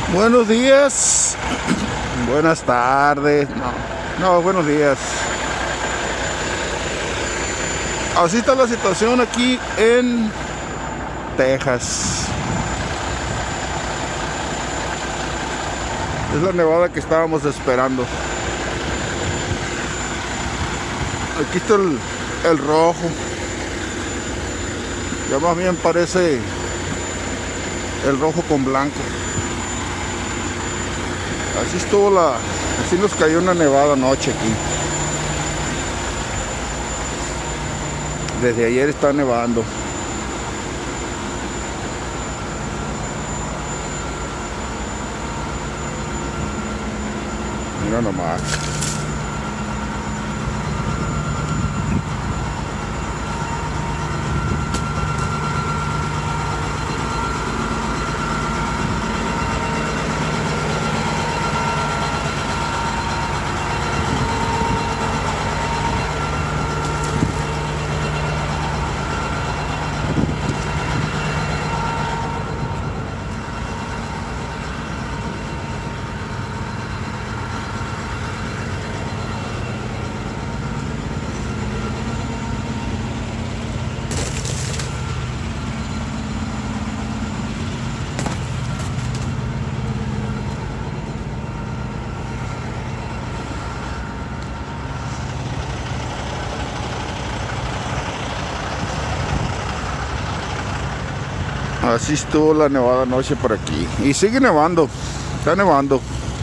Buenos días, buenas tardes, no, buenos días. Así está la situación aquí en Texas. Es la nevada que estábamos esperando. Aquí está el rojo. Ya más bien parece el rojo con blanco. Así nos cayó una nevada anoche aquí. Desde ayer está nevando. Mira nomás. Así estuvo la nevada anoche por aquí. Y sigue nevando. Está nevando.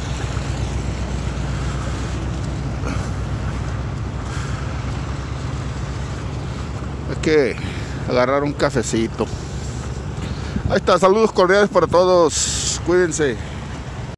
Hay que agarrar un cafecito. Ahí está. Saludos cordiales para todos. Cuídense.